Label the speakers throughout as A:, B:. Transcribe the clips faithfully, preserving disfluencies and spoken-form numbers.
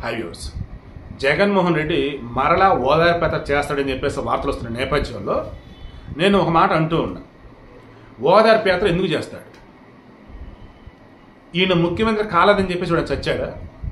A: హైవ్యూర్స్ జగన్మోహన్ రెడ్డి మరలా ఓదార్పేత చేస్తాడని చెప్పేసి వార్తలు వస్తున్న నేపథ్యంలో నేను ఒక మాట అంటూ ఉన్నా. ఓదార్పేత ఎందుకు చేస్తాడు? ఈయన ముఖ్యమంత్రి కాలేదని చెప్పేసి కూడా చచ్చాడా?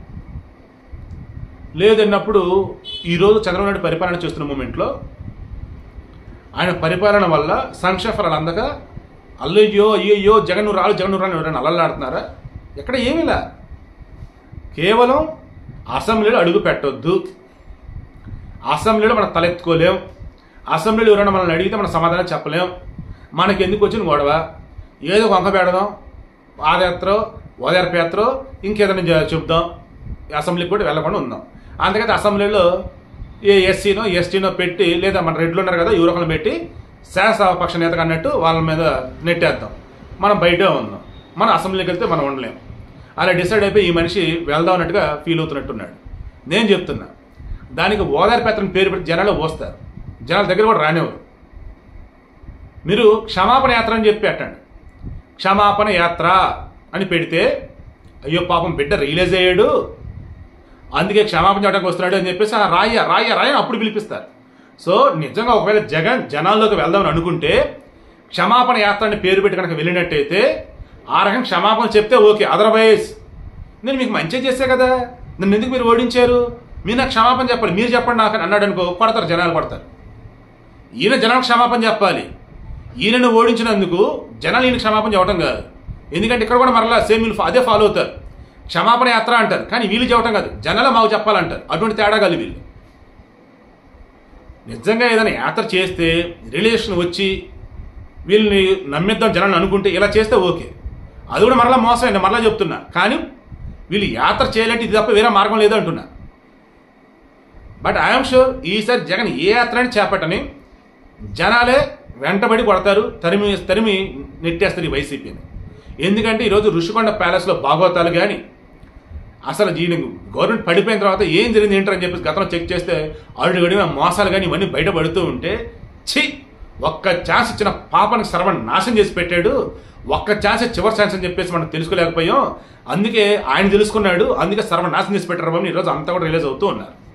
A: లేదన్నప్పుడు ఈరోజు చంద్రబాబు నాయుడు పరిపాలన చేస్తున్న మూమెంట్లో ఆయన పరిపాలన వల్ల సంక్షేమ ఫలాలు అందక అల్లయ్యో అయ్యయ్యో జగన్ నువ్వు రాలు జగన్ నువ్వు రాని ఎవరైనా అల్లలాడుతున్నారా? ఎక్కడ ఏమీలా. కేవలం అసెంబ్లీలో అడుగు పెట్టొద్దు, అసెంబ్లీలో మనం తలెత్తుకోలేం, అసెంబ్లీలో ఎవరైనా మనల్ని అడిగితే మనం సమాధానం చెప్పలేం, మనకి ఎందుకు వచ్చిన గొడవ, ఏదో వంక పెడదాం, పాదయాత్ర ఓదార్పయాత్ర ఇంకేదైనా చెప్దాం, అసెంబ్లీకి కూడా వెళ్ళకుండా ఉందాం. అందుకని అసెంబ్లీలో ఏ ఎస్సీనో ఎస్టీనో పెట్టి లేదా మన రెడ్లు ఉన్నారు కదా యువకులను పెట్టి శాసనసభాపక్ష నేతగా అన్నట్టు వాళ్ళ మీద నెట్టేద్దాం, మనం బయటే ఉందాం, మనం అసెంబ్లీకి వెళ్తే మనం ఉండలేం. అలా డిసైడ్ అయిపోయి ఈ మనిషి వెళ్దాం అన్నట్టుగా ఫీల్ అవుతున్నట్టున్నాడు. నేను చెప్తున్నా, దానికి ఓదార్పేత్రని పేరు పెట్టి జనాలు పోస్తారు, జనాల దగ్గర కూడా రానివ్వరు. మీరు క్షమాపణ యాత్ర అని చెప్పి పెట్టండి, క్షమాపణ యాత్ర అని పెడితే అయ్యో పాపం బిడ్డ రియలైజ్ అయ్యాడు అందుకే క్షమాపణ చేయడానికి వస్తున్నాడు అని చెప్పేసి రాయ రాయ రాయ అప్పుడు పిలిపిస్తారు. సో నిజంగా ఒకవేళ జగన్ జనాల్లోకి వెళ్దామని అనుకుంటే క్షమాపణ యాత్ర అని పేరు పెట్టి కనుక వెళ్ళినట్టయితే ఆ రకం క్షమాపణ చెప్తే ఓకే. అదర్వైజ్ నేను మీకు మంచిగా చేసే కదా, నన్ను ఎందుకు మీరు ఓడించారు, మీరు నాకు క్షమాపణ చెప్పాలి, మీరు చెప్పండి నాకు అన్నాడు అనుకో, కొడతారు, జనాలు కొడతారు. ఈయన జనాలకు క్షమాపణ చెప్పాలి, ఈయనను ఓడించినందుకు జనాలు ఈయన క్షమాపణ చెప్పడం కాదు. ఎందుకంటే ఇక్కడ కూడా మరలా సేమ్ వీళ్ళు అదే ఫాలో అవుతారు, క్షమాపణ యాత్ర అంటారు, కానీ వీళ్ళు చెప్పడం కాదు, జనాలు మాకు చెప్పాలంటారు. అటువంటి తేడా కాదు వీళ్ళు. నిజంగా ఏదైనా యాత్ర చేస్తే రిలేషన్ వచ్చి వీళ్ళని నమ్మిద్దాం జనాన్ని అనుకుంటే ఇలా చేస్తే ఓకే, అది కూడా మరలా మోసమైంది, మరలా చెప్తున్నా. కానీ వీళ్ళు యాత్ర చేయాలంటే ఇది తప్ప వేరే మార్గం లేదు అంటున్నా. బట్ ఐఎమ్ షూర్ ఈసారి జగన్ ఏ యాత్ర అని చేపట్టని జనాలే వెంటబడి కొడతారు, తరిమి తరిమి నెట్టేస్తారు ఈ వైసీపీని. ఎందుకంటే ఈరోజు ఋషికొండ ప్యాలెస్లో భాగవతాలు కానీ అసలు దీని గవర్నమెంట్ పడిపోయిన తర్వాత ఏం జరిగింది ఏంటని చెప్పేసి గతంలో చెక్ చేస్తే అడుగు అడిగిన మోసాలు కానీ ఇవన్నీ బయటపడుతూ ఉంటే ఛీ ఒక్క ఛాన్స్ ఇచ్చిన పాపానికి సర్వని నాశనం చేసి పెట్టాడు, ఒక్క ఛాన్స్ చివరి ఛాన్స్ అని చెప్పేసి మనం తెలుసుకోలేకపోయాం, అందుకే ఆయన తెలుసుకున్నాడు, అందుకే సర్వనాశనం చేసి పెట్టారు బాబు ఈరోజు అంతా కూడా రిలీజ్ అవుతూ ఉన్నారు.